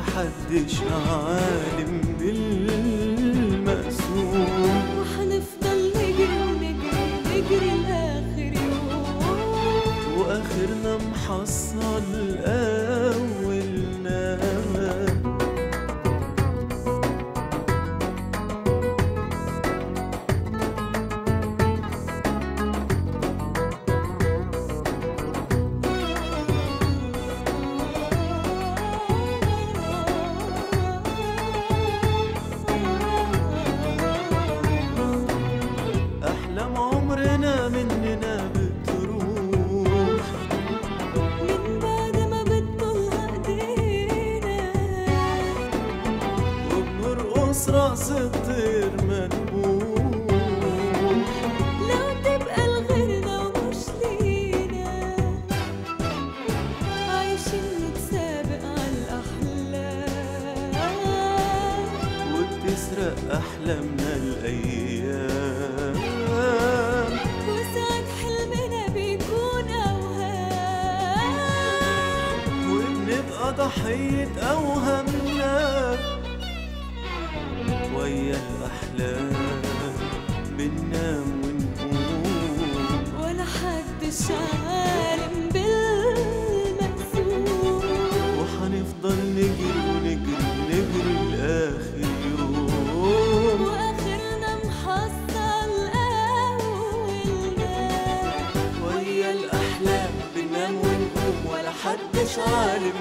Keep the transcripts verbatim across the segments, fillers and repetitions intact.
محدش عالم بالمقسوم، وحنفضل نجري ونجري نجري لآخر يوم، وآخرنا محصل أولنا. أحلام عمرنا مننا بتروح من بعد ما بتطلع ايدينا، وبنرقص راس الطير مدبوح. لو تبقى لغيرنا ومش لينا، عايشين نتسابق عالأحلام، وبتسرق أحلامنا الأيام، وساعات حلمنا بيكون أوهام، وبنبقى ضحية أوهامنا ويا الأحلام بننام ونقوم، ولا حدش عالم بالمقسوم، وحنفضل نجري ونجري نجري لآخر يوم، وآخرنا محصل أولنا، ويا الأحلام بننام ونقوم، ولا حدش عالم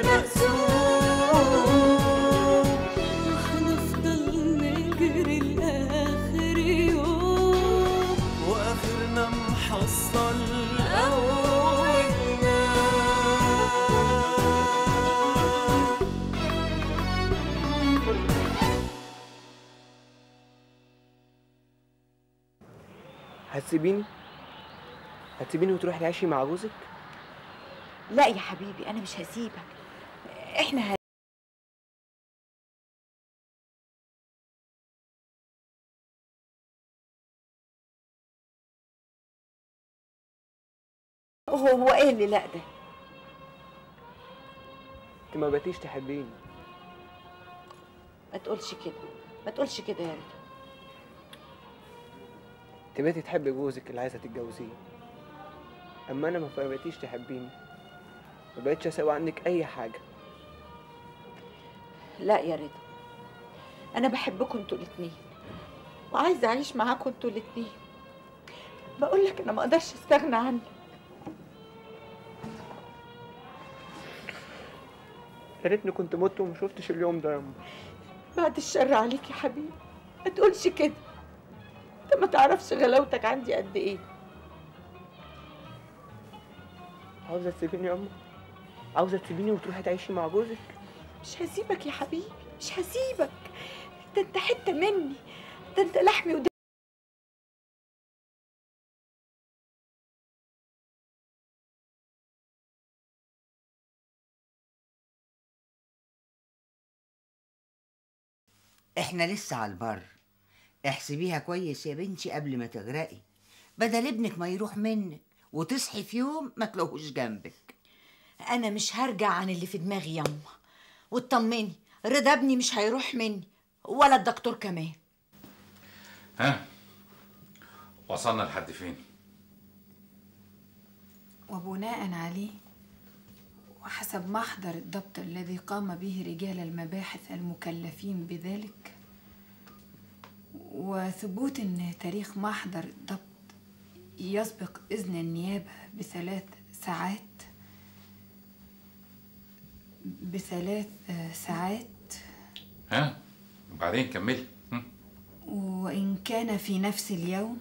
بالمقسوم، وحنفضل نجري لآخر يوم، وآخرنا محصل أولنا. هتسيبيني؟ هتسيبيني وتروحي تعيشي مع جوزك؟ لا يا حبيبي، أنا مش هسيبك. إحنا ه... هو هو إيه اللي لا ده؟ انت ما بقيتيش تحبيني. ما تقولش كده، ما تقولش كده يا ريت. انت بقيتي تحبي جوزك اللي عايزه تتجوزيه، اما انا ما بقيتيش تحبيني، ما بقيتش اسوي عنك اي حاجه. لا يا رضا، أنا بحبكم انتوا الاتنين، وعايزة أعيش معاكم انتوا الاتنين. بقول لك أنا ما أقدرش أستغنى عنك. يا ريتني كنت مت وما شفتش اليوم ده يا أم. بعد الشر عليك يا حبيبي، ما تقولش كده. أنت ما تعرفش غلاوتك عندي قد إيه. عاوزه تسيبيني يا أم؟ عاوزه تسيبيني وتروحي تعيشي مع جوزك؟ مش هسيبك يا حبيبي، مش هسيبك. ده أنت حتة مني، ده أنت لحمي ودمي. احنا لسه على البر، احسبيها كويس يا بنتي قبل ما تغرقي، بدل ابنك ما يروح منك وتصحي في يوم ما تلاقوش جنبك. أنا مش هرجع عن اللي في دماغي ياما، واطمني رضا ابني مش هيروح مني، ولا الدكتور كمان. ها وصلنا لحد فين؟ وبناء عليه وحسب محضر الضبط الذي قام به رجال المباحث المكلفين بذلك، وثبوت ان تاريخ محضر الضبط يسبق إذن النيابة بثلاث ساعات بثلاث ساعات ها وبعدين كملي. وإن كان في نفس اليوم،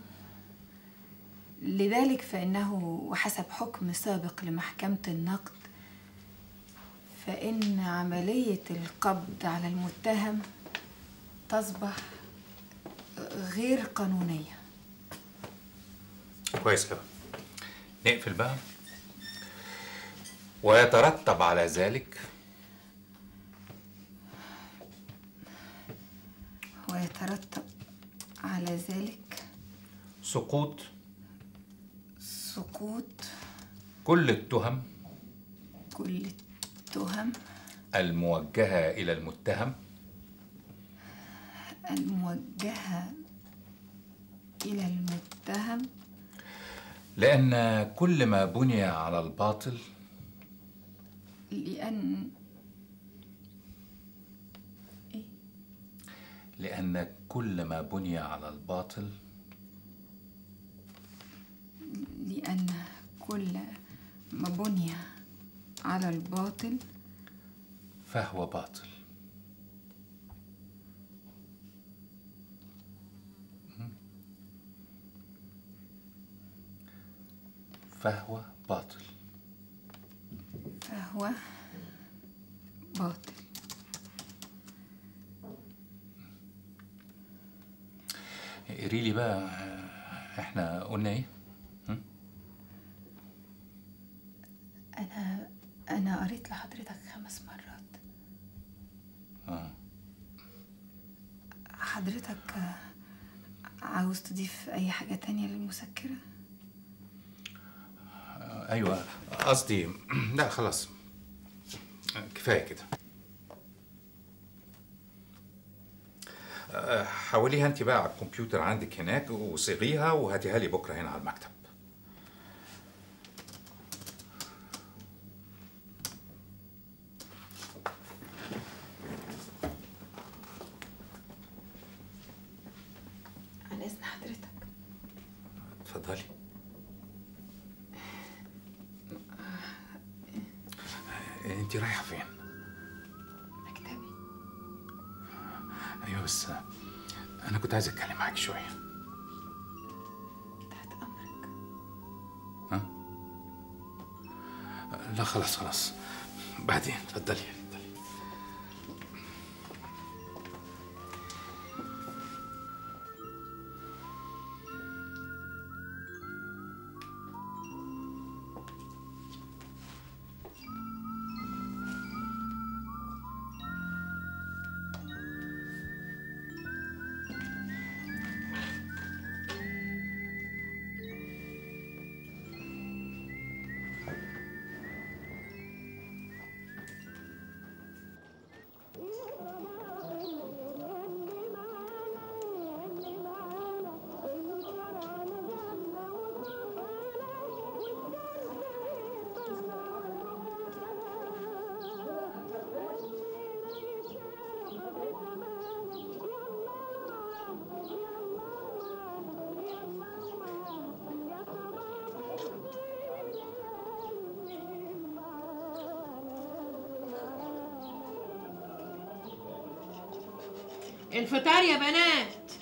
لذلك فإنه وحسب حكم سابق لمحكمة النقد، فإن عملية القبض على المتهم تصبح غير قانونية. كويس كده، نقفل بقى. ويترتب على ذلك ويترتب على ذلك سقوط سقوط كل التهم كل التهم الموجهة إلى المتهم؟ الموجهة إلى المتهم. لأن كل ما بني على الباطل لأن إيه؟ لأن كل ما بني على الباطل لأن كل ما بني على الباطل فهو باطل. فهو باطل. فهو باطل. قولي لي بقى، احنا قلنا ايه؟ أنا أنا قريت لحضرتك خمس مرات. اه حضرتك عاوز تضيف أي حاجة تانية للمسكرة؟ ايوه، قصدي لا خلاص كفايه كده. حوليها انت بقى على الكمبيوتر عندك هناك وصيغيها وهاتيها لي بكره هنا على المكتب. على إذن حضرتك. اتفضلي. انت رايحه فين؟ مكتبي. ايوه بس انا كنت عايز اتكلم معاك شويه. تحت أمرك. ها؟ لا خلاص خلاص بعدين. اتفضلي اتفضلي. الفطار يا بنات،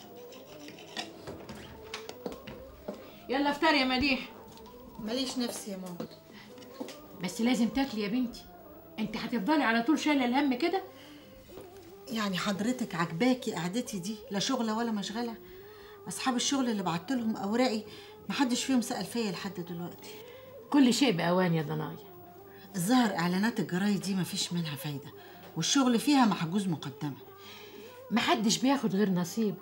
يلا افطر يا مديح. ماليش نفسي يا ماما. بس لازم تاكلي يا بنتي، انت هتفضلي على طول شايله الهم كده؟ يعني حضرتك عجباكي قعدتي دي؟ لا شغله ولا مشغله. اصحاب الشغل اللي بعت لهم اوراقي محدش فيهم سأل فيا لحد دلوقتي. كل شيء باوان يا ضنايا. الظاهر اعلانات الجرايد دي مفيش منها فايده، والشغل فيها محجوز مقدمه. محدش بياخد غير نصيبه.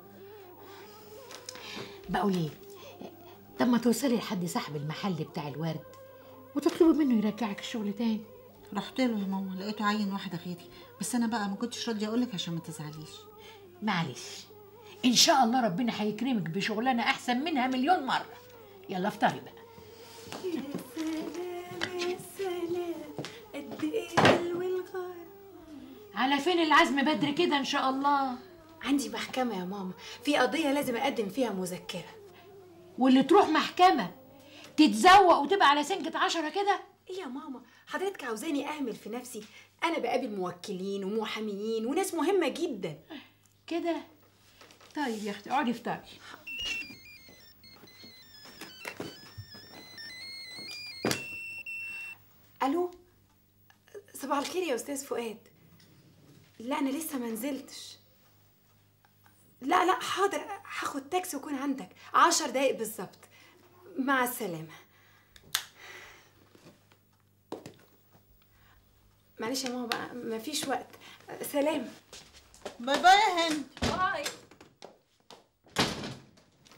بقول ايه، طب ما توصلي لحد صاحب المحل بتاع الورد وتطلبي منه يرجعك الشغل تاني. رحت له يا ماما، لقيته عين واحده غيري، بس انا بقى ما كنتش راضيه اقول لك عشان ما تزعليش. معلش، ان شاء الله ربنا هيكرمك بشغلانه احسن منها مليون مره. يلا افطري بقى. يا سلام يا سلام، قد ايه حلو الغار. على فين العزم بدري كده ان شاء الله؟ عندي محكمة يا ماما، في قضية لازم أقدم فيها مذكرة. واللي تروح محكمة تتزوق وتبقى على سنجة عشرة كده؟ إيه يا ماما، حضرتك عاوزاني أهمل في نفسي؟ أنا بقابل موكلين ومحاميين وناس مهمة جدا كده. طيب يا أختي اقعدي افطري. ألو، صباح الخير يا أستاذ فؤاد. لا أنا لسه ما نزلتش. لا لا حاضر، هاخد تاكسي وأكون عندك عشر دقايق بالظبط. مع السلامة. معلش يا ماما بقى مفيش وقت. سلام. باي باي يا هند. باي.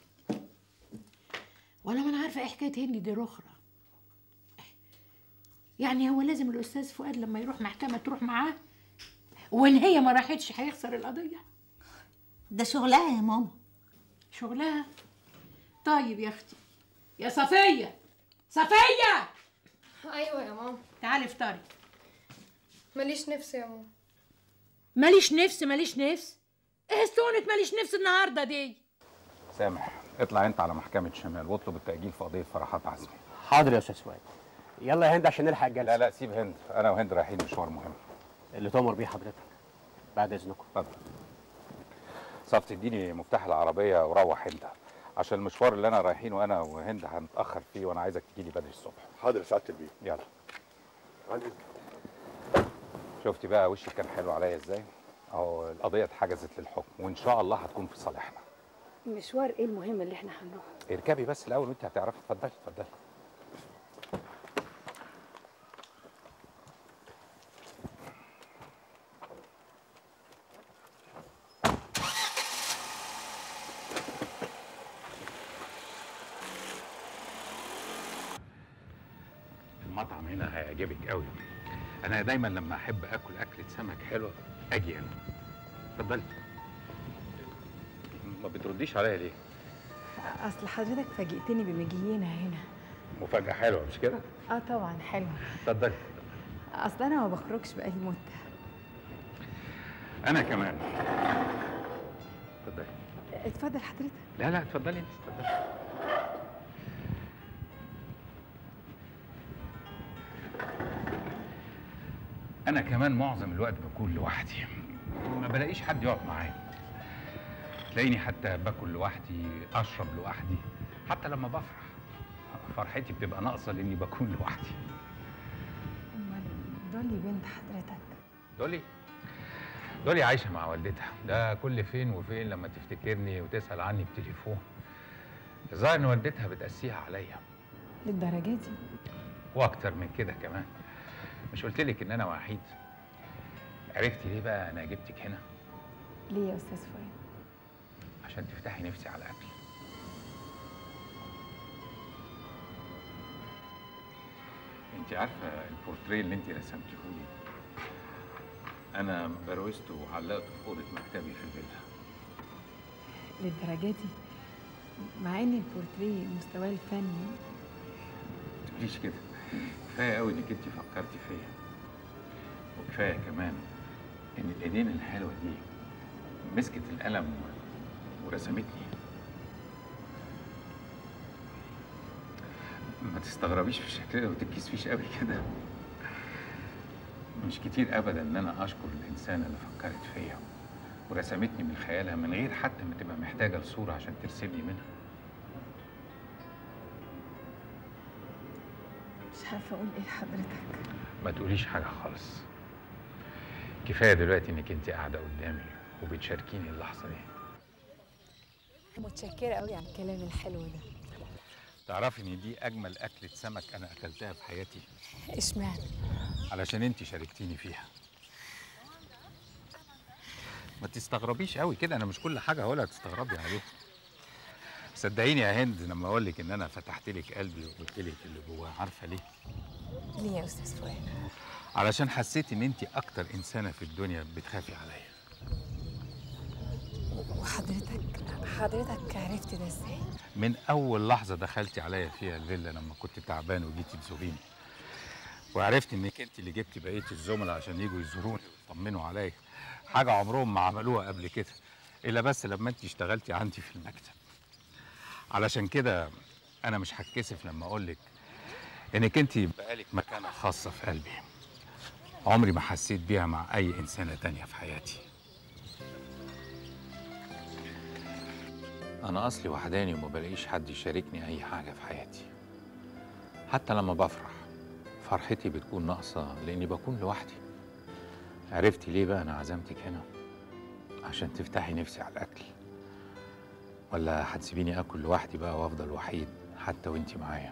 ولا ما انا عارفه ايه حكايه هندي دي رخره. يعني هو لازم الاستاذ فؤاد لما يروح محكمه تروح معاه؟ وان هي ما راحتش هيخسر القضيه؟ ده شغلها يا ماما. شغلها؟ طيب يا اختي. يا صفيه، صفيه، ايوه يا ماما. تعالي افطري. ماليش نفس يا ماما. ماليش نفس ماليش نفس؟ ايه اسطوانه ماليش نفس النهارده دي؟ سامح، اطلع انت على محكمة شمال واطلب التأجيل في قضية فرحات عزمي. حاضر يا استاذ فؤاد. يلا يا هند عشان نلحق الجلسه. لا لا سيب هند، انا وهند رايحين مشوار مهم. اللي تؤمر بيه حضرتك. بعد اذنكم. اتفضل. صف تديني مفتاح العربية وروح انت، عشان المشوار اللي انا رايحينه انا وهند هنتأخر فيه، وانا عايزك تجيلي بدري الصبح. حاضر يا سعادة البيه. يلا. عن اذنك. شفتي بقى وشي كان حلو عليا ازاي؟ اهو القضية اتحجزت للحكم، وان شاء الله هتكون في صالحنا. مشوار ايه المهم اللي احنا هنروح؟ اركبي بس الاول وانت هتعرفي. اتفضلي اتفضلي. المطعم هنا هيعجبك قوي. انا دايما لما احب اكل اكله سمك حلوه اجي هنا. اتفضلي. ما بترديش عليا ليه؟ اصل حضرتك فاجئتني بمجيينا هنا. مفاجاه حلوه مش كده؟ اه طبعا حلوه. اتفضلي. اصل انا ما بخرجش بقالي مده. انا كمان. اتفضلي. اتفضل حضرتك. لا لا اتفضلي انت. اتفضلي. انا كمان معظم الوقت بكون لوحدي، ما بلاقيش حد يقعد معايا. تلاقيني حتى باكل لوحدي، اشرب لوحدي، حتى لما بفرح فرحتي بتبقى ناقصه لاني بكون لوحدي. امال دولي بنت حضرتك؟ دولي دولي عايشه مع والدتها، ده كل فين وفين لما تفتكرني وتسال عني بتليفون. الظاهر ان والدتها بتقسيها عليا. للدرجه دي؟ واكتر من كده كمان. مش قلت لك ان انا وحيد؟ عرفتي ليه بقى انا جبتك هنا؟ ليه يا استاذ فؤاد؟ عشان تفتحي نفسي على اكل. انت عارفه البورتريه اللي انت رسمتيه لي انا بروزته وعلقته في اوضه مكتبي في الفيلا. للدرجه دي؟ مع ان البورتريه مستواه الفني. ما تقوليش كده، كفايه قوي انك انت فكرتي فيا، وكفايه كمان ان الايدين الحلوه دي مسكت القلم ورسمتني. ما تستغربيش في شكلي وتتكسفيش قوي كده. مش كتير ابدا ان انا اشكر الانسانه اللي فكرت فيا ورسمتني من خيالها من غير حتى ما تبقى محتاجه لصوره عشان ترسمني منها. مش عارفه اقول ايه لحضرتك. ما تقوليش حاجه خالص. كفايه دلوقتي انك انت قاعده قدامي وبتشاركيني اللحظه دي. متشكره قوي على الكلام الحلو ده. تعرفي ان دي اجمل اكله سمك انا اكلتها في حياتي. اشمعنى؟ علشان انت شاركتيني فيها. ما تستغربيش قوي كده، انا مش كل حاجه هقولها تستغربي عليها. صدقيني يا هند لما اقول لك ان انا فتحت لك قلبي وقلت لك اللي جواه. عارفه ليه؟ ليه يا استاذ فؤاد؟ علشان حسيت ان انت اكتر انسانه في الدنيا بتخافي عليا. وحضرتك حضرتك عرفت ده ازاي؟ من اول لحظه دخلتي عليا فيها الفيلا لما كنت تعبان وجيتي تزوريني، وعرفت انك انت اللي جبتي بقيه الزملاء عشان يجوا يزوروني ويطمنوا عليا، حاجه عمرهم ما عملوها قبل كده الا بس لما انت اشتغلتي عندي في المكتب. علشان كده انا مش هتكسف لما اقول لك انك انت بقالك مكانه خاصه في قلبي، عمري ما حسيت بيها مع اي انسانه تانيه في حياتي. انا اصلي وحداني وما بلاقيش حد يشاركني اي حاجه في حياتي. حتى لما بفرح فرحتي بتكون ناقصه لاني بكون لوحدي. عرفتي ليه بقى انا عزمتك هنا؟ عشان تفتحي نفسي على الاكل. ولا هتسيبيني اكل لوحدي بقى وافضل وحيد حتى وانتي معايا؟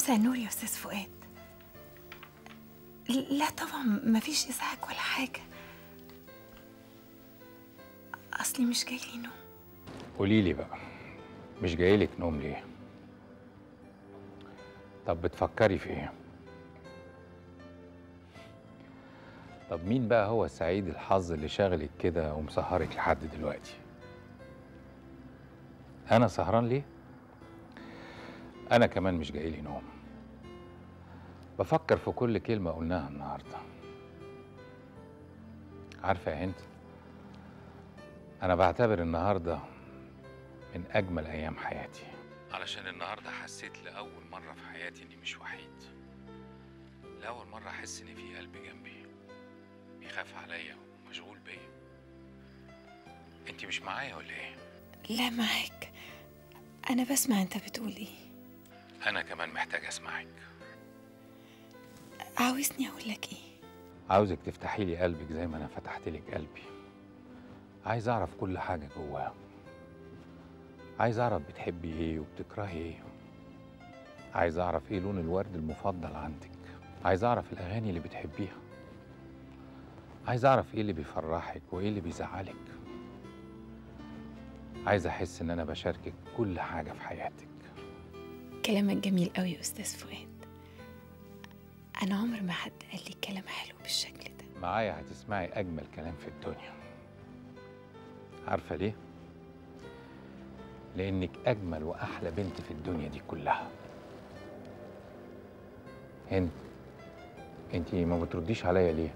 مساء النور يا استاذ فؤاد. لا طبعا مفيش ازعاج ولا حاجه، اصلي مش جايلي نوم. قولي لي بقى، مش جايلك نوم ليه؟ طب بتفكري في ايه؟ طب مين بقى هو السعيد الحظ اللي شاغلك كده ومسهرك لحد دلوقتي؟ انا سهران ليه؟ انا كمان مش جايلي نوم، بفكر في كل كلمة قلناها النهاردة. عارفة يا هند، أنا بعتبر النهاردة من أجمل أيام حياتي، علشان النهاردة حسيت لأول مرة في حياتي إني مش وحيد. لأول مرة أحس إن في قلب جنبي بيخاف عليا ومشغول بيا. أنتي مش معايا ولا إيه؟ لا معاك، انا بسمع انت بتقول ايه. أنا كمان محتاج أسمعك. عاوزني اقول لك ايه؟ عاوزك تفتحي لي قلبك زي ما أنا فتحت لك قلبي. عايز أعرف كل حاجة جواه. عايز أعرف بتحبي إيه وبتكرهي إيه. عايز أعرف إيه لون الورد المفضل عندك. عايز أعرف الأغاني اللي بتحبيها. عايز أعرف إيه اللي بيفرحك وإيه اللي بيزعلك. عايز أحس إن أنا بشاركك كل حاجة في حياتك. كلامك جميل قوي يا استاذ فؤاد. انا عمر ما حد قال لي كلام حلو بالشكل ده. معايا هتسمعي أجمل كلام في الدنيا. عارفة ليه؟ لأنك أجمل وأحلى بنت في الدنيا دي كلها. هند، انتي ما بترديش عليا ليه؟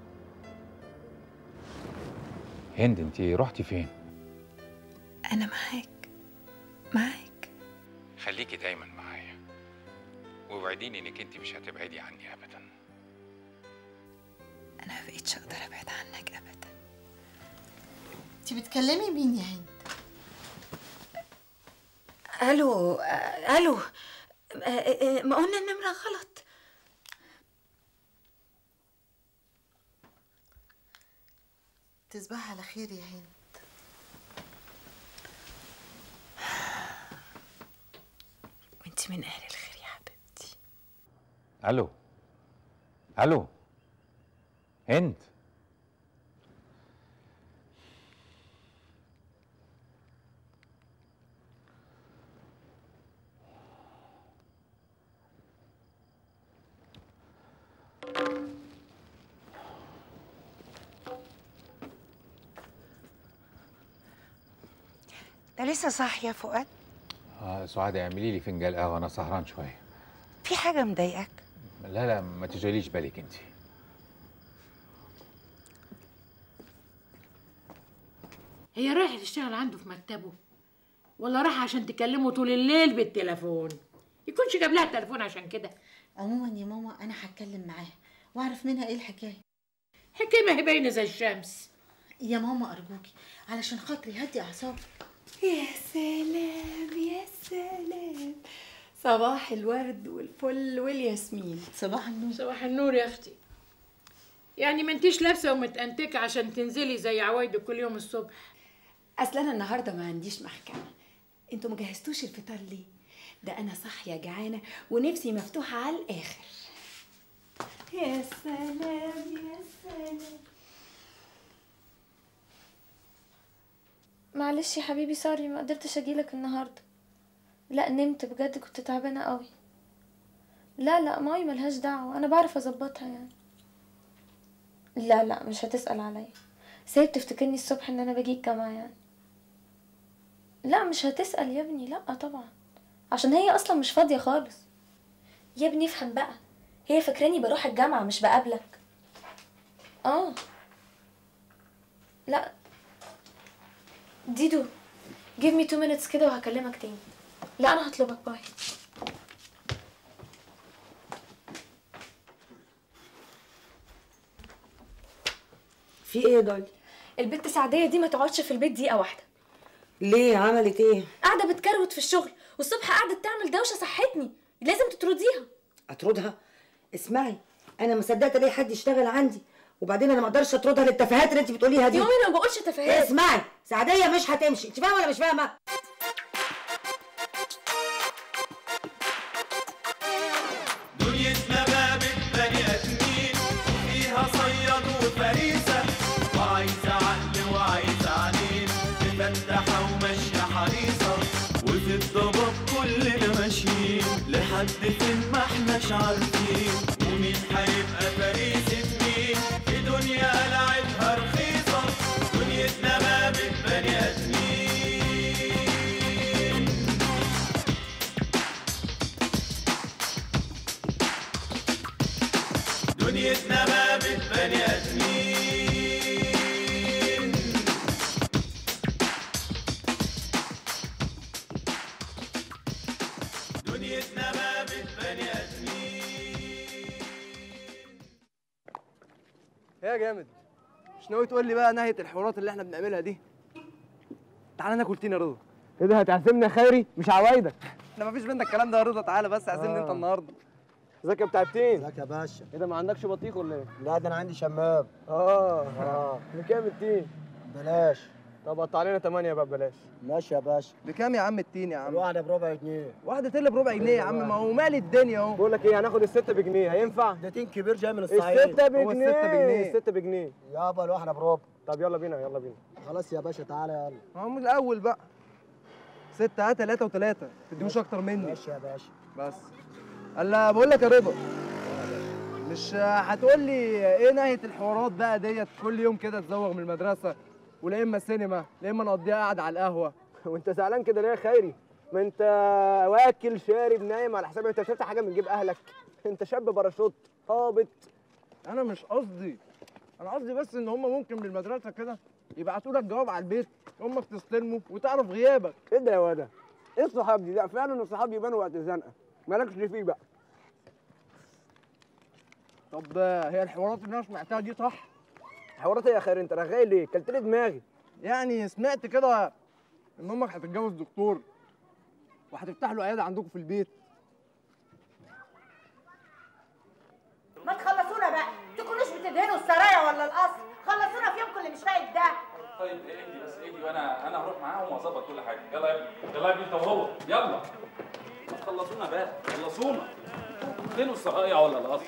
هند، انتي رحتي فين؟ انا معاك معاك. خليكي دايما معايا، ووعديني انك انتي مش هتبعدي عني ابدا. انا ما بقتش اقدر ابعد عنك ابدا. انت بتكلمي مين يا هند؟ الو الو، ما قلنا النمره غلط. تصبحي على خير يا هند. وانت من اهل الخير يا حبيبتي. الو الو هند. ده لسه صاحي يا فؤاد؟ اه سعاد، اعملي لي فنجان قهوه، انا سهران شويه. في حاجه مضايقك؟ لا لا، ما تشغليش بالك انت. هي رايحه تشتغل عنده في مكتبه ولا رايحه عشان تكلمه طول الليل بالتليفون؟ يكونش جاب لها التليفون عشان كده. عموما يا ماما انا هتكلم معاها واعرف منها ايه الحكايه. حكايه ما هي باينه زي الشمس. يا ماما ارجوكي علشان خاطري هدي اعصابك. يا سلام يا سلام، صباح الورد والفل والياسمين. صباح النور. صباح النور يا اختي. يعني ما انتيش لابسه ومتأنتكه عشان تنزلي زي عوايدك كل يوم الصبح. اصل انا النهارده ما عنديش محكمه. انتوا ما جهزتوش الفطار ليه؟ ده انا صاحيه جعانه ونفسي مفتوحه على الاخر. يا سلام يا سلام. معلش يا حبيبي، سوري ما قدرتش اجيلك النهارده. لا نمت بجد، كنت تعبانه قوي. لا لا ماي ملهاش دعوه، انا بعرف اظبطها يعني. لا لا مش هتسأل عليا. سايب تفتكرني الصبح ان انا باجي الجامعه يعني. لا مش هتسأل يا ابني، لا طبعا، عشان هي اصلا مش فاضيه خالص. يا ابني افهم بقى، هي فاكراني بروح الجامعه مش بقابلك. اه لا ديدو give me two minutes كده وهكلمك تاني. لا انا هطلبك، باي. في ايه يا دولي؟ البت سعديه دي ما تقعدش في البيت دقيقه واحده. ليه؟ عملت ايه؟ قاعده بتكروت في الشغل والصبح قعدت تعمل دوشه، صحتني. لازم تطرديها. اطردها؟ اسمعي، انا ما صدقت الاقي حد يشتغل عندي، وبعدين انا ما اقدرش اطردها للتفاهات اللي انت بتقوليها دي. يومي انا ما بقولش تفاهات. اسمعي، سعديه مش هتمشي، انت فاهمه ولا مش فاهمه؟ مرتاحة وماشية حريصة، وفي الضباب كلنا ماشيين لحد فين ما احناش عارفين، ومين هيبقى فريسة مين في دنيا لعبها رخيصة، دنيتنا ما بتبني آدمين. دنيتنا ما بتبني آدمين. دنيتنا ما بتبني آدمين. يا جامد، مش ناوي تقول لي بقى نهاية الحوارات اللي احنا بنعملها دي؟ تعالى ناكل تين يا رضا. ايه ده، هتعزمني يا خيري؟ مش عوايدك. احنا مفيش منك الكلام ده يا رضا، تعالى بس عزمني انت النهارده. ازيك يا بتاع التين؟ ازيك يا باشا؟ ايه ده، ما عندكش بطيخ ولا ايه؟ لا ده انا عندي شمام. اه اه بكام التين؟ بلاش. طب قطع علينا تمانية بقى ببلاش. ماشي يا باشا. بكام يا عم التين يا عم؟ الواحدة بربع جنيه. واحدة تل بربع جنيه يا عم، ما هو مالي الدنيا اهو. بقول لك ايه، هناخد الستة بجنيه، هينفع؟ ده تين كبير جاي من الصعيد. الستة بجنيه. الستة بجنيه. الستة بجنيه. يابا الواحدة بربع. طب يلا بينا يلا بينا. خلاص يا باشا تعالى يلا. ما هو من الأول بقى. ستة ها تلاتة وتلاتة، ما تديهوش أكتر مني. ماشي يا باشا. بس. الا بقول لك يا رضا، مش هتقول لي ايه نهايه الحوارات بقى ديت؟ كل يوم كده تزوغ من المدرسه، ولا اما سينما، لا اما نقضيها قاعده على القهوه. وانت زعلان كده ليه يا خيري؟ ما انت واكل شارب نايم على حساب، انت شفت حاجه من جيب اهلك؟ انت شاب باراشوت هابط. انا مش قصدي، انا قصدي بس ان هم ممكن من المدرسه كده يبعتوا لك جواب على البيت، امك تستلمه وتعرف غيابك. ايه ده يا واد؟ ايه الصحاب دي؟ لا فعلا الصحاب يبانوا وقت الزنقه، مالكش فيه بقى. طب هي الحوارات اللي انا سمعتها دي صح؟ حوارات ايه يا خير؟ انت رغاي ليه؟ كلت لي دماغي. يعني سمعت كده ان امك هتتجوز دكتور وهتفتح له عياده عندكم في البيت. ما تخلصونا بقى، تكونوش بتدهنوا السرايا ولا القصر، خلصونا في يومكم اللي مش فايت ده. طيب اهدي بس اهدي، وانا انا هروح معاهم واظبط كل حاجه. يلا يا ابني، يلا يا ابني انت وهو، يلا. ما تخلصونا بقى، خلصونا. فين السرايا ولا القصر؟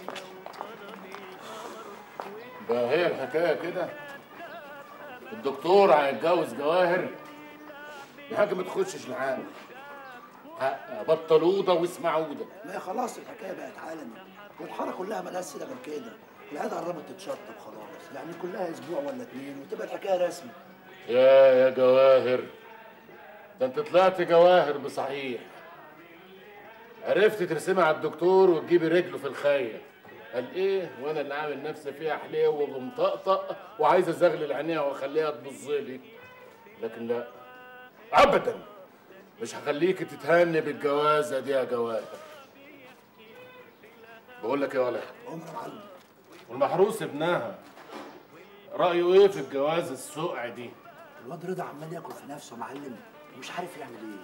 بقى هي الحكايه كده؟ الدكتور هيتجوز جواهر؟ يا حاجه ما تخشش العقل. حق بطلوده واسمعوده. لا خلاص الحكايه بقت عالمي، والحاره كلها مالهاش سيره غير كده. العيادة قربت تتشطب خلاص، يعني كلها اسبوع ولا اتنين وتبقى الحكايه رسمي. يا يا جواهر، ده انت طلعت جواهر بصحيح. عرفت ترسمي على الدكتور وتجيبي رجله في الخيه. قال ايه؟ وانا اللي عامل نفسي فيها حليوه ومطقطق وعايز ازغلل عينيها واخليها تبص لي. لكن لا ابدا، مش هخليكي تتهني بالجوازه دي يا جواهر. بقول لك يا ولد، والمحروس ابنها رايه ايه في الجواز السقع دي؟ الواد رضا عمال ياكل في نفسه يا معلم ومش عارف يعمل ايه.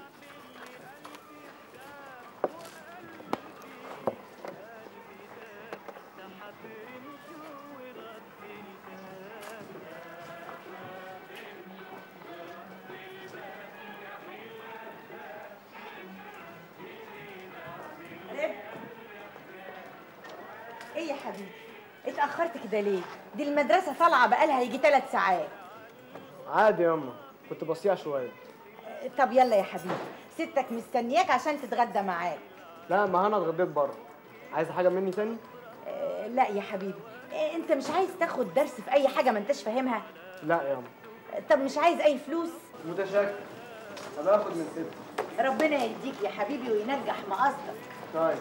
ايه يا حبيبي؟ اتأخرت كده ليه؟ دي المدرسة طالعة بقالها يجي ثلاث ساعات. عادي ياما، كنت بصيع شويه. طب يلا يا حبيبي، ستك مستنياك عشان تتغدى معاك. لا ما انا اتغديت بره. عايز حاجه مني تاني؟ آه لا يا حبيبي، آه انت مش عايز تاخد درس في اي حاجة ما انتش فاهمها؟ لا ياما. آه طب مش عايز اي فلوس؟ متشكر، انا هاخد من ستي. ربنا يديك يا حبيبي وينجح مقصدك. طيب.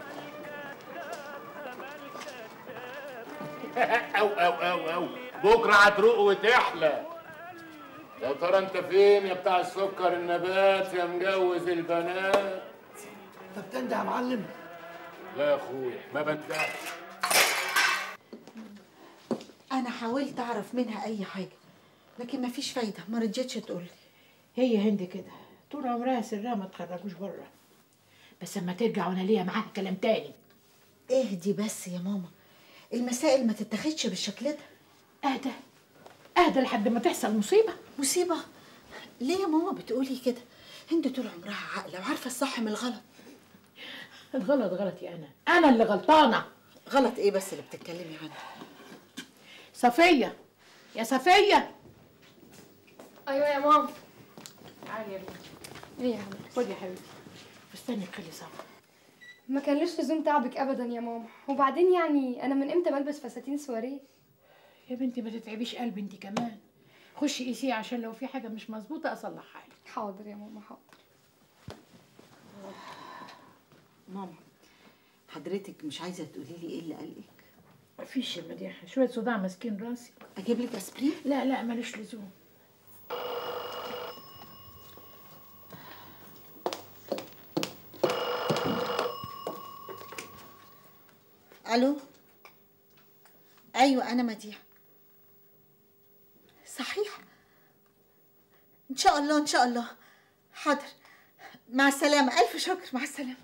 او او او او بكره هتروق وتحلى. يا ترى انت فين يا بتاع السكر النبات يا مجوز البنات؟ انت بتنده يا معلم؟ لا يا اخويا ما بندهش. انا حاولت اعرف منها اي حاجه لكن مفيش فايده، ما رضيتش تقول لي. هي هند كده طول عمرها سرها ما تخرجوش بره، بس اما ترجع وانا ليا معاها كلام تاني. اهدي بس يا ماما، المسائل ما تتاخدش بالشكل ده. اهدى اهدى لحد ما تحصل مصيبه. مصيبه؟ ليه يا ماما بتقولي كده؟ هند طول عمرها عاقله وعارفه الصح من الغلط. الغلط غلطي انا، انا اللي غلطانه. غلط ايه بس اللي بتتكلمي عنه؟ صفيه، يا صفيه. ايوه يا ماما. تعالي يا بنتي. ايه يا حبيبتي؟ خدي يا حبيبتي. استني خلي صعب. ما كانلوش لزوم تعبك ابدا يا ماما، وبعدين يعني انا من امتى بلبس فساتين سواريه؟ يا بنتي ما تتعبيش قلبي انت كمان. خشي قيسيه عشان لو في حاجه مش مظبوطه اصلحها لك. حاضر يا ماما حاضر. ماما حضرتك مش عايزه تقولي لي ايه اللي قلقك؟ مفيش يا مديحه، شويه صداع ماسكين راسي. اجيب لك اسبرين؟ لا لا ملوش لزوم. الو. ايوه انا مديحه. صحيح ان شاء الله ان شاء الله. حاضر مع السلامه. الف شكر. مع السلامه.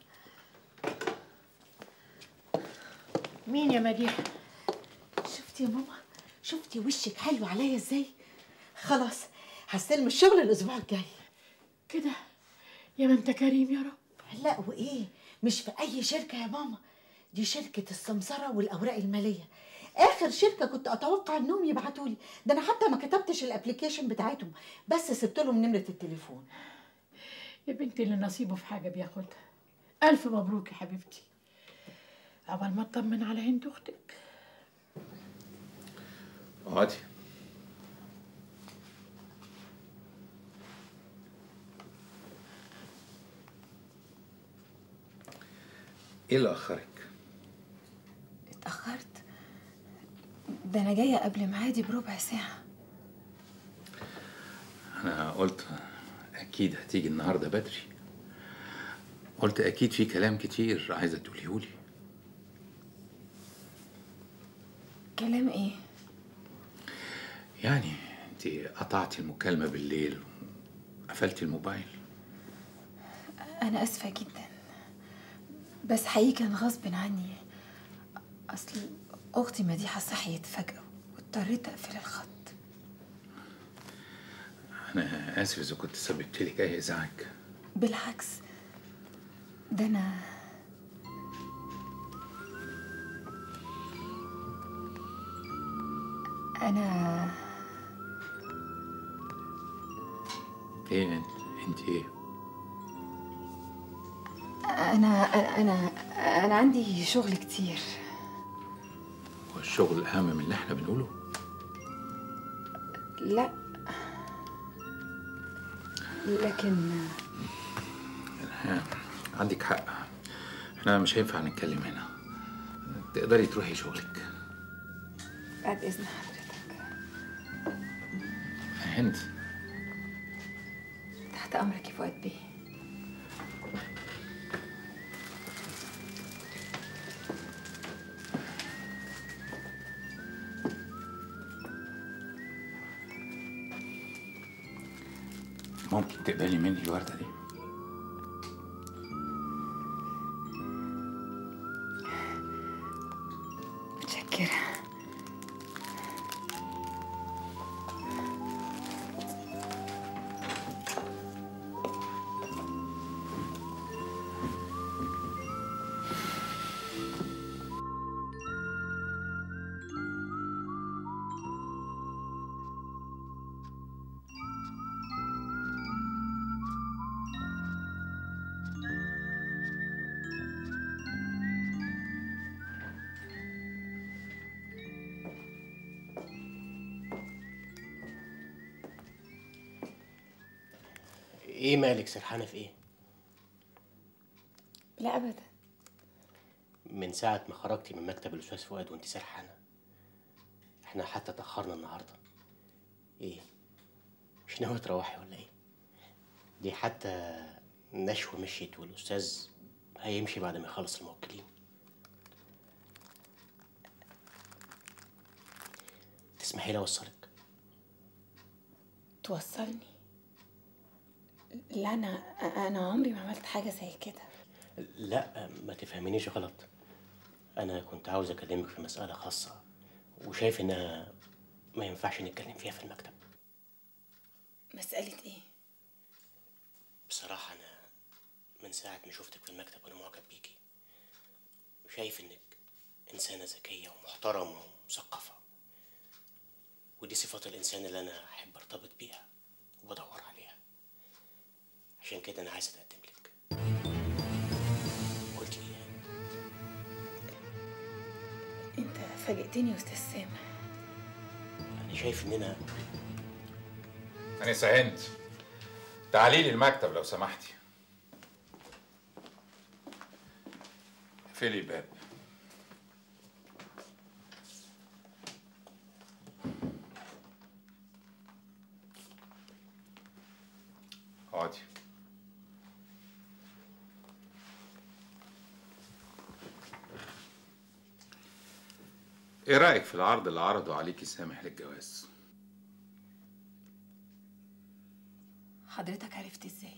مين يا مديحه؟ شفتي يا ماما؟ شفتي وشك حلو عليا ازاي؟ خلاص هستلم الشغل الاسبوع الجاي. كده يا ما انت كريم يا رب. لا وايه، مش في اي شركه يا ماما، دي شركه السمسره والاوراق الماليه. اخر شركه كنت اتوقع انهم يبعتوا لي، ده انا حتى ما كتبتش الابلكيشن بتاعتهم، بس سبت لهم نمره التليفون. يا بنتي اللي نصيبه في حاجه بياخدها. الف مبروك يا حبيبتي. عقبال ما اطمن على عند اختك. اقعدي. ايه اللي اخرك؟ اتأخرت؟ ده أنا جاية قبل ميعادي بربع ساعة. انا قلت اكيد هتيجي النهارده بدري. قلت اكيد في كلام كتير عايزه تقوليهولي. كلام ايه؟ يعني انت قطعتي المكالمه بالليل وقفلتي الموبايل. أنا آسفة جدا، بس حقيقي كان غصب عني. أصل أختي مديحة صحيت فجأة واضطريت أقفل الخط. انا اسف اذا كنت سببت لك اي ازعاج. بالعكس، ده أنا أنا ايه انت انت ايه؟ أنا أنا أنا عندي شغل كتير. هو الشغل اهم من اللي احنا بنقوله؟ لا، لكن ها، عندك حق. احنا مش هينفع نتكلم هنا. تقدري تروحي شغلك. بعد إذن حضرتك. هند. تحت أمرك يا فؤاد بيه. ممكن تقبلي مني الوردة دي؟ متشكرة. ايه مالك سرحانه في ايه؟ لا أبدا. من ساعة ما خرجتي من مكتب الأستاذ فؤاد وانت سرحانة. احنا حتى تأخرنا النهاردة. ايه؟ مش ناوية تروحي ولا ايه؟ دي حتى نشوة مشيت والأستاذ هيمشي بعد ما يخلص الموكلين. تسمحي لي أوصلك؟ توصلني؟ لا، أنا أنا عمري ما عملت حاجة زي كده. لا ما تفهمينيش غلط. أنا كنت عاوز أكلمك في مسألة خاصة وشايف إنها ما ينفعش نتكلم فيها في المكتب. مسألة إيه؟ بصراحة أنا من ساعة ما شفتك في المكتب وأنا معجب بيكي، وشايف إنك إنسانة ذكية ومحترمة ومثقفة، ودي صفات الإنسان اللي أنا أحب أرتبط بيها وبدور عليها. عشان كده انا عايز اتقدم لك. قلت ايه؟ انت فاجئتني يا استاذ سامح. انا شايف اننا أنسة هند، تعالي لي المكتب لو سمحتي. اقفلي الباب. اقعدي. ايه رأيك في العرض اللي عرضه عليكي سامح للجواز؟ حضرتك عرفت ازاي؟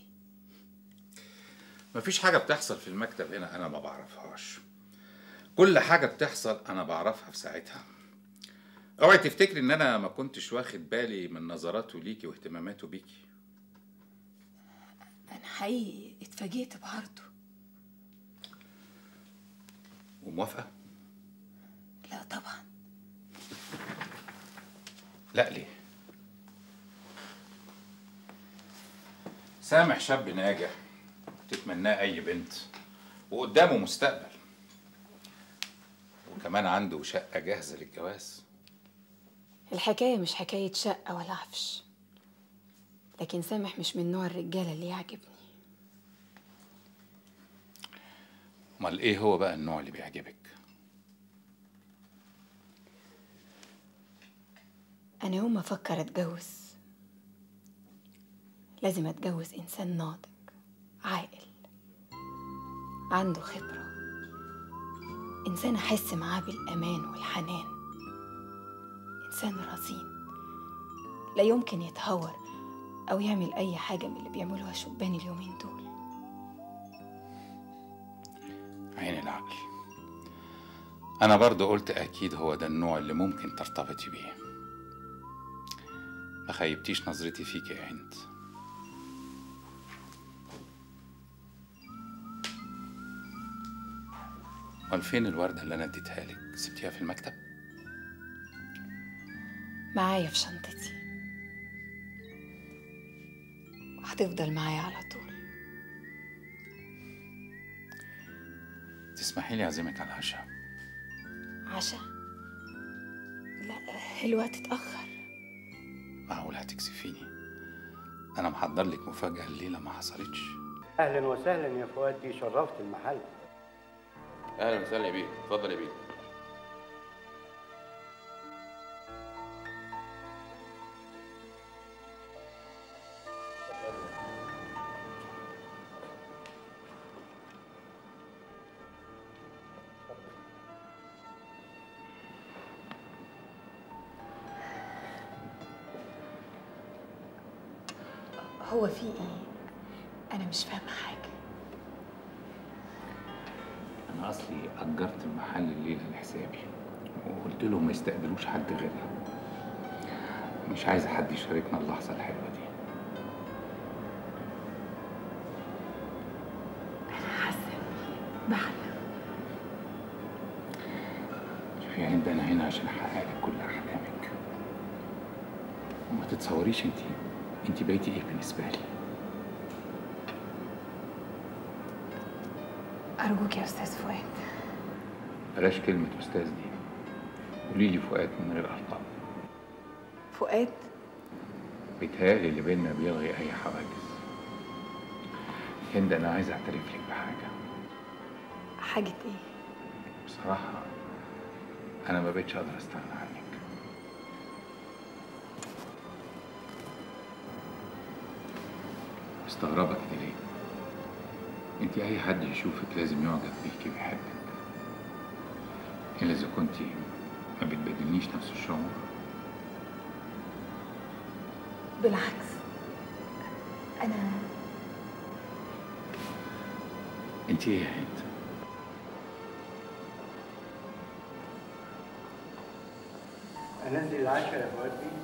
مفيش حاجة بتحصل في المكتب هنا أنا ما بعرفهاش. كل حاجة بتحصل أنا بعرفها في ساعتها. اوعي تفتكري إن أنا ما كنتش واخد بالي من نظراته ليكي واهتماماته بيكي. انا حقيقي اتفاجئت بعرضه. وموافقة؟ لا طبعا. لا ليه؟ سامح شاب ناجح تتمناه أي بنت وقدامه مستقبل، وكمان عنده شقة جاهزة للجواز. الحكاية مش حكاية شقة ولا عفش، لكن سامح مش من نوع الرجالة اللي يعجبني. امال ايه هو بقى النوع اللي بيعجبك؟ أنا يوم ما أفكر أتجوز لازم أتجوز إنسان ناضج عاقل عنده خبرة، إنسان أحس معاه بالأمان والحنان، إنسان رزين لا يمكن يتهور أو يعمل أي حاجة من اللي بيعملوها شبان اليومين دول. عين العقل. أنا برضو قلت أكيد هو ده النوع اللي ممكن ترتبطي بيه. ما خيبتيش نظرتي فيك يا هند. امال فين الوردة اللي أنا اديتها لك؟ سبتيها في المكتب؟ معايا في شنطتي وهتفضل معايا على طول. تسمحي لي أعزمك على العشاء؟ عشاء؟ لا الوقت اتأخر. معقول هتكسفيني؟ أنا محضر لك مفاجأة الليلة ما حصلتش. اهلا وسهلا يا فؤاد، شرفت المحل. اهلا وسهلا يا بيه، اتفضل يا بيه. هو في ايه؟ أنا مش فاهمة حاجة. أنا أصلي أجرت المحل الليلة لحسابي وقلت لهم ما يستقبلوش حد غيرنا. مش عايز حد يشاركنا اللحظة الحلوة دي. أنا حاسة بحلم. شوفي يا هند، أنا هنا عشان أحقق لك كل أحلامك، وما تتصوريش أنت أنت بقيتي إيه بالنسبة لي. أرجوك يا أستاذ فؤاد. بلاش كلمة أستاذ دي، قولي لي فؤاد من غير ألقاب. فؤاد؟ بيتهيألي اللي بينا بيلغي أي حواجز. هند، أنا عايز أعترف لك بحاجة. حاجة إيه؟ بصراحة أنا ما بقتش أقدر أستغنى عنك. مستغربة كده ليه؟ انت اي حد يشوفك لازم يعجب بيكي ويحبك، الا اذا كنتي ما بتبادلنيش نفس الشعور. بالعكس، انا انت ايه يا هند؟ انزل العشاء يا فؤاد.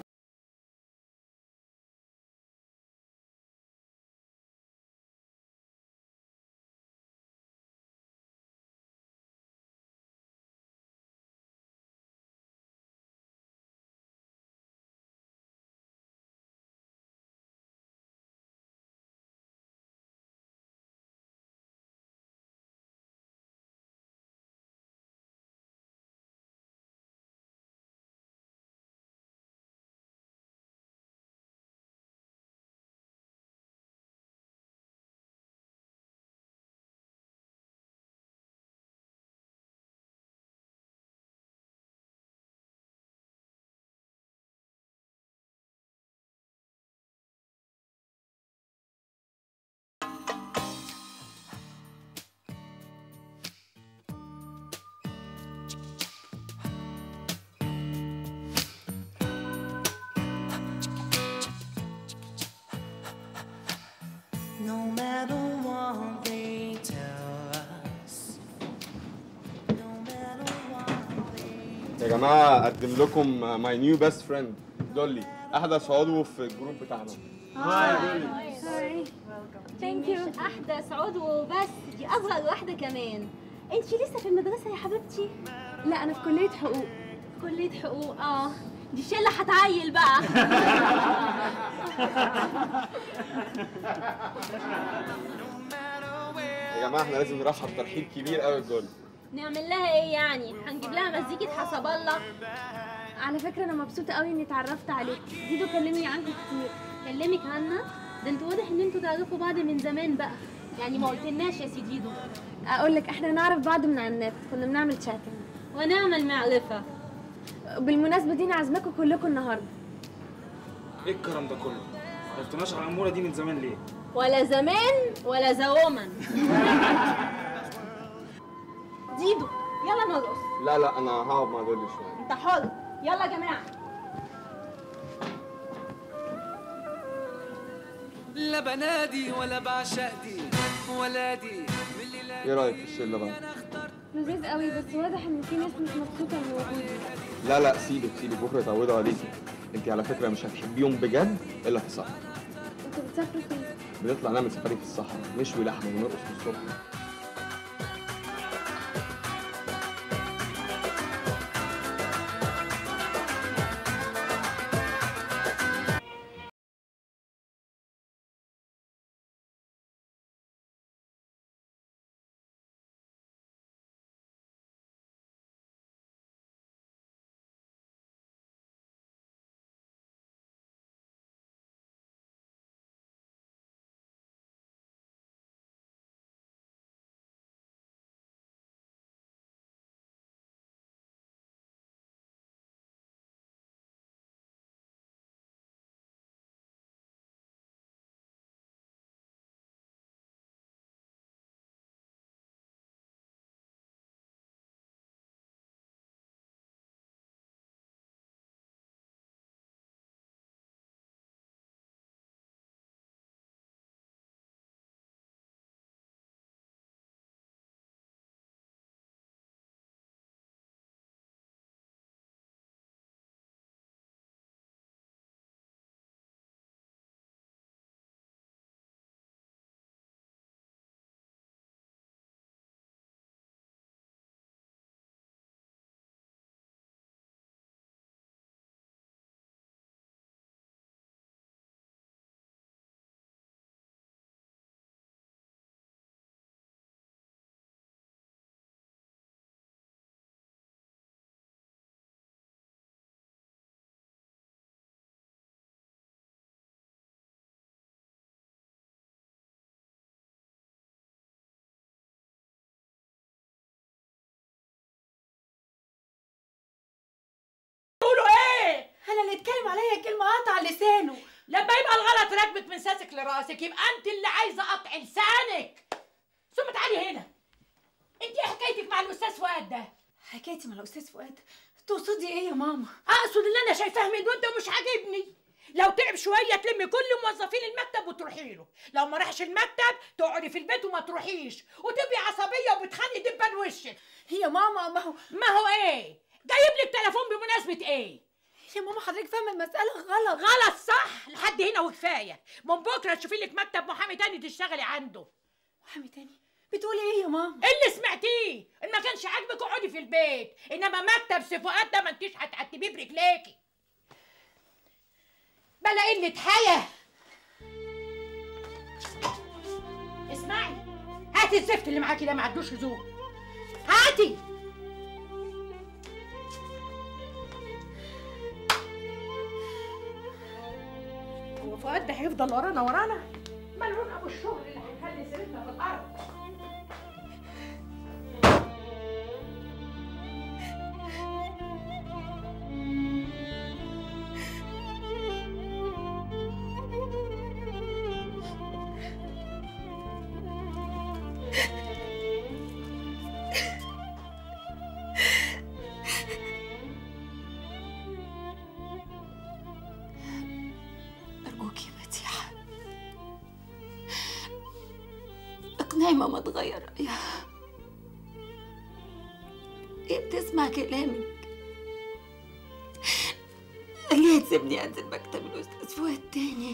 No matter what they tell us. No matter what. يا جماعة أقدم لكم ماي نيو بيست فريند دولي، أحدث عضو في الجروب بتاعنا. هاي دولي. ثانك يو. احدث عضو بس دي اصغر واحده كمان. انت لسه في المدرسه يا حبيبتي؟ لا انا في كليه حقوق. كليه حقوق اه. دي الشله هتعيل بقى. يا جماعة احنا لازم نرحب ترحيب كبير قوي بدولي. نعمل لها ايه يعني؟ هنجيب لها مزيكة حسب الله. على فكرة أنا مبسوطة قوي إني اتعرفت عليك، ديدو كلمني عنكم كتير. كلمك عنها؟ ده انتوا واضح إن انتوا تعرفوا بعض من زمان بقى. يعني ما قلتلناش يا سي ديدو. أقول لك إحنا نعرف بعض من على النت، كنا بنعمل شاتنج. ونعمل معرفة. بالمناسبة دي أنا عازماكم كلكم النهاردة. ايه الكلام ده كله؟ ما عرفتناش على الأمورة دي من زمان ليه؟ ولا زمان ولا زوما. ديدو يلا نرقص. لا لا أنا هقعد مع دولي شوية. انت حر. يلا يا جماعه. لا بنادي ولا بعشق دي ولا دي. إيه رأيك في الشلة بقى؟ لذيذ قوي بس واضح ان في ناس مش مبسوطه من وجودي. لا لا سيبك سيبك بكرة يتعودوا عليكي. أنت على فكرة مش هتحبيهم بجد إلا في الصحراء. انتوا بتسافروا فين؟ بنطلع نعمل سفاري في الصحراء، نشوي لحمة ونرقص في الصبح. انا اللي اتكلم عليا كلمه قطع لسانه. لما يبقى الغلط راكبك من ساسك لراسك يبقى انت اللي عايزه قطع لسانك. ثم تعالي هنا. انت ايه حكايتك مع الاستاذ فؤاد ده؟ حكايتي مع الاستاذ فؤاد؟ تقصدي ايه يا ماما؟ اقصد اللي انا شايفاه من وانت مش عاجبني. لو تعب شويه تلمي كل موظفين المكتب وتروحي له، لو ما راحش المكتب تقعدي في البيت وما تروحيش وتبقي عصبيه وبتخني دبان وشك. يا ماما ما هو ما هو ايه؟ جايب لك تليفون بمناسبه ايه؟ يا ماما حضرتك فاهمه المساله غلط. غلط صح لحد هنا وكفايه. من بكره تشوفي لك مكتب محامي تاني تشتغلي عنده. محامي تاني؟ بتقولي ايه يا ماما؟ اللي سمعتيه ان ما كانش عاجبك اقعدي في البيت، انما مكتب سي فؤاد ده ما انتيش هتعتبيه برجليكي. بلا قله حياه. اسمعي هاتي الزفت اللي معاكي ده ما عندوش لزوم. هاتي. هو فؤاد ده هيفضل ورانا ورانا؟ ملعون ابو الشغل اللي هيخلي سيرتنا في الارض. أرجوك يا مديحة نعمة ما تغير رأيها. هي بتسمع كلامك، خليها تسيبني انزل مكتب الاستاذ فؤاد تاني.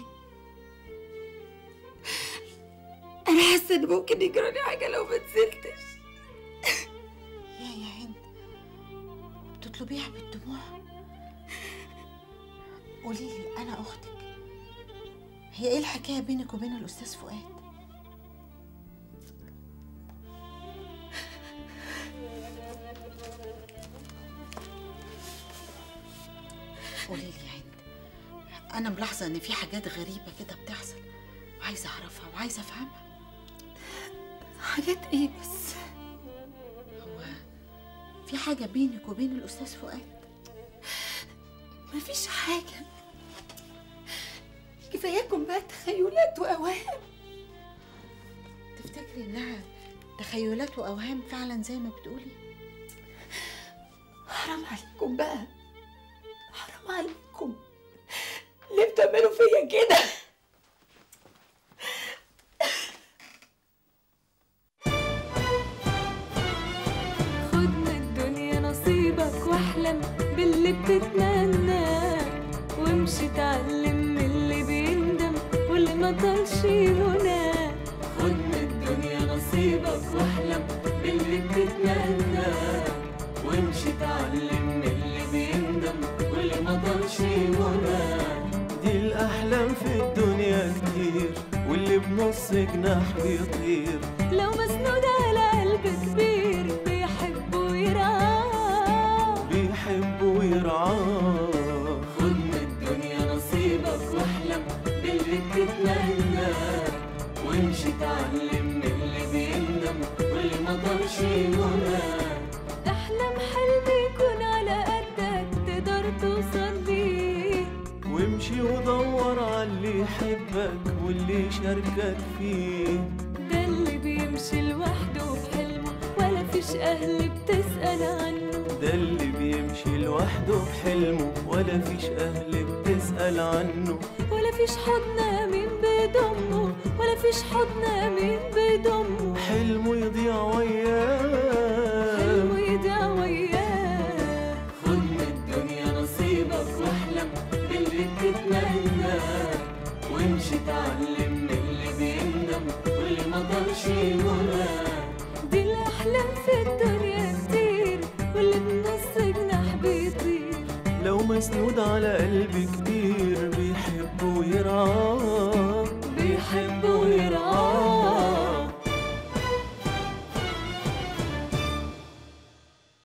انا حاسه ان ممكن يجرالي حاجه لو ما نزلتش. يا يا هند، بتطلبيها بالدموع؟ قولي لي، انا اختك، هي ايه الحكايه بينك وبين الاستاذ فؤاد؟ قولي لي يا هند، انا ملاحظه ان في حاجات غريبه كده بتحصل، وعايزه اعرفها وعايزه افهمها. حاجات ايه بس؟ هو في حاجه بينك وبين الاستاذ فؤاد؟ مفيش حاجه، كفاياكم بقى تخيلات واوهام. تفتكري انها تخيلات واوهام فعلا زي ما بتقولي؟ حرام عليكم بقى، حرام عليكم، ليه بتعملوا فيا كده؟ خد من الدنيا نصيبك واحلم باللي بتتمناه، وامشي اتعلم من اللي بيندم واللي ما طالش مناه. خد من الدنيا نصيبك واحلم باللي بتتمناه، وامشي اتعلم من اللي بيندم واللي ما طالش مناه. دي الأحلام في الدنيا كتير، واللي بنص جناح بيطير. لو مسنود على قلب كبير بيحب ويرعاه، بيحب ويرعاه. خد من الدنيا نصيبك واحلم باللي بتتمناه، وامشي اتعلم من اللي بيندم واللي ما طالش مناه. احلم حلم يكون على قدك تقدر توصل ليه، وامشي ودور على اللي يحبك واللي يشاركك فيه. ده اللي بيمشي لوحده بحلمه ولا فيش اهل بتسأل عنه. ده اللي بيمشي لوحده بحلمه ولا فيش اهل بتسأل عنه. ولا فيش حضن مين بيضمه، ولا فيش حضن مين بيضمه. حلمه يضيع وياه، حلمه يضيع وياه. خد من الدنيا نصيبك واحلم باللي بتتمناه، وامشي اتعلم من اللي بيندم واللي ما طالش مناه. دي الأحلام في الدنيا كتير، واللي بنص جناح بيطير. لو مسنود على قلب كبير بيحب ويرعاه.